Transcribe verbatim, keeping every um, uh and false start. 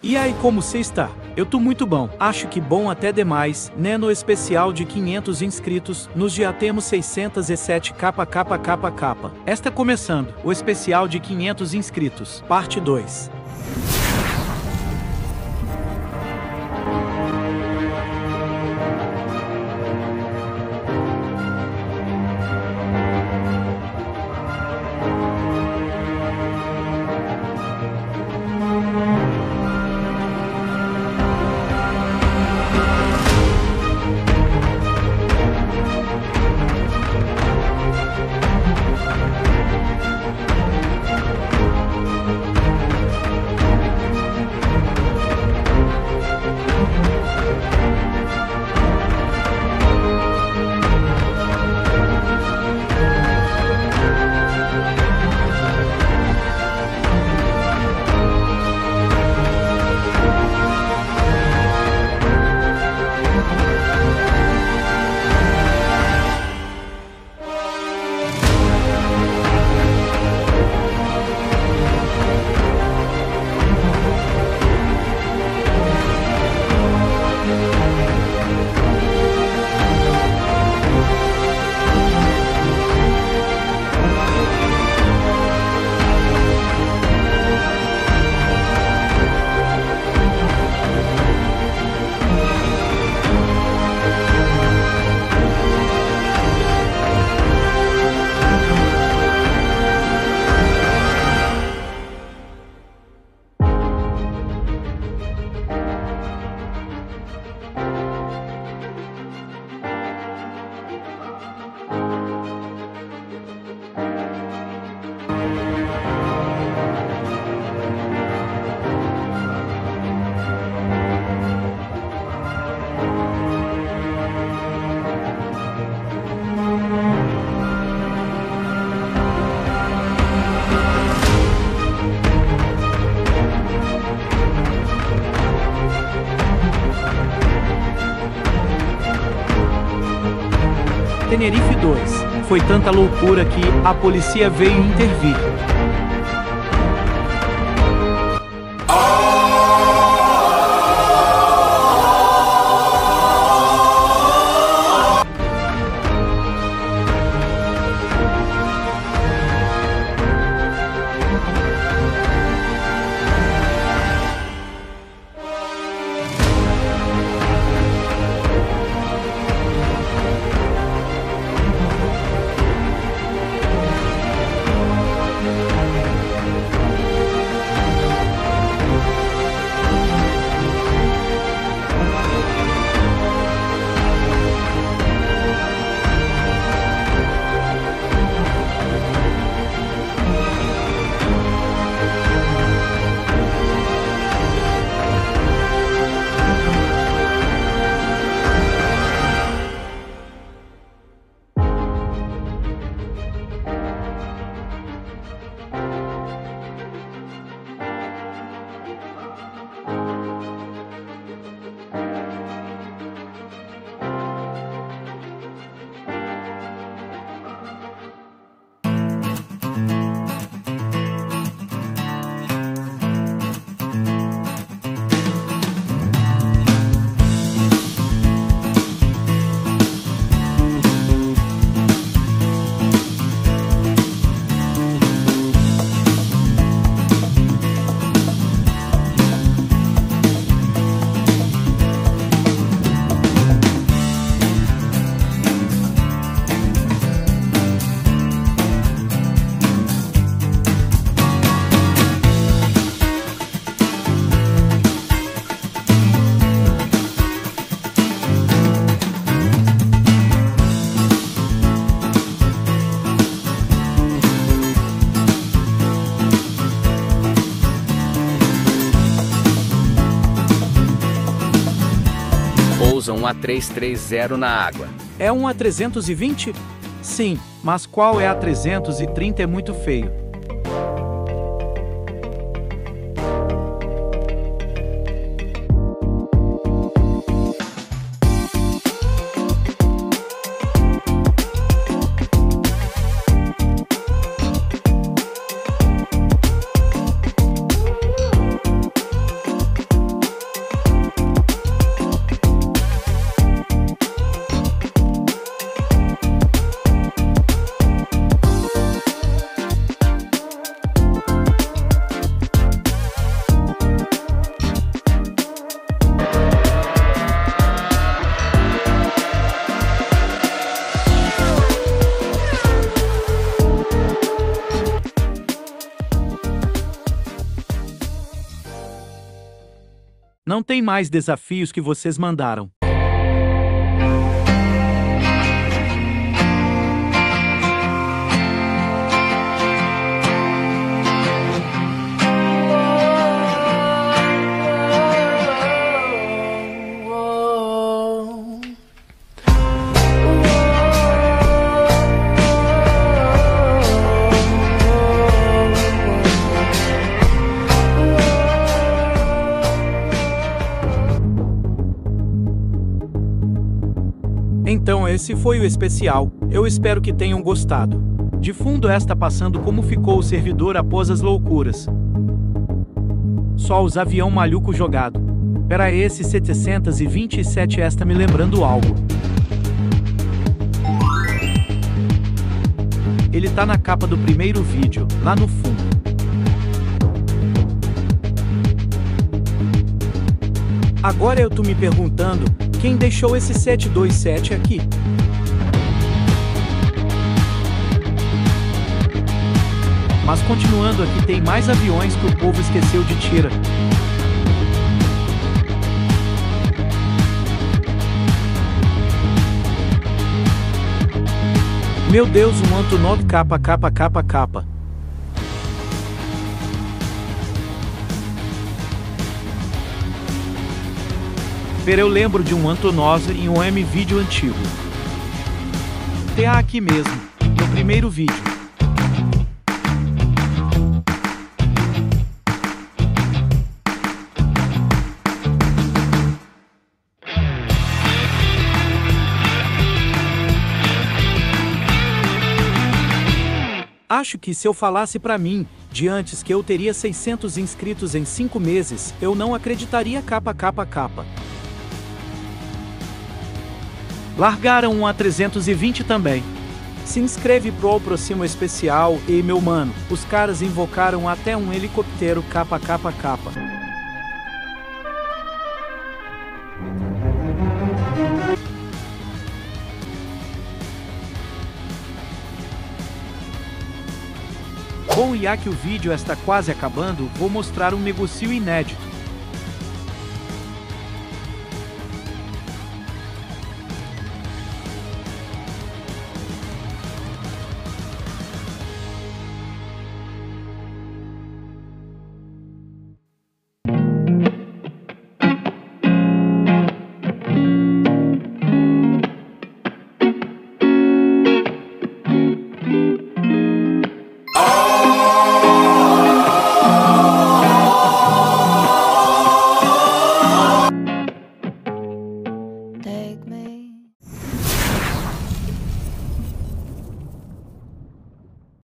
E aí, como você está? Eu tô muito bom, acho que bom até demais, né? No especial de quinhentos inscritos, nos já temos seiscentos e sete kkkk. Está começando, o especial de quinhentos inscritos, parte dois. Tenerife dois. Foi tanta loucura que a polícia veio intervir. Pousa um A trezentos e trinta na água. É um A trezentos e vinte? Sim, mas qual é A trezentos e trinta? É muito feio. Não tem mais desafios que vocês mandaram. Então esse foi o especial, eu espero que tenham gostado. De fundo está passando como ficou o servidor após as loucuras. Só os avião maluco jogado. Pera esse setecentos e vinte e sete está me lembrando algo. Ele tá na capa do primeiro vídeo, lá no fundo. Agora eu tô me perguntando, quem deixou esse sete dois sete aqui? Mas continuando aqui, tem mais aviões que o povo esqueceu de tirar. Meu Deus, um Antonov capa capa capa capa. Pera, eu lembro de um Antonov em um M-vídeo antigo. Tá aqui mesmo, no primeiro vídeo. Acho que se eu falasse pra mim, de antes, que eu teria seiscentos inscritos em cinco meses, eu não acreditaria capa capa capa. Largaram um A trezentos e vinte também. Se inscreve pro próximo especial e, meu mano, os caras invocaram até um helicóptero capa capa capa. Bom, e já que o vídeo está quase acabando, vou mostrar um negócio inédito.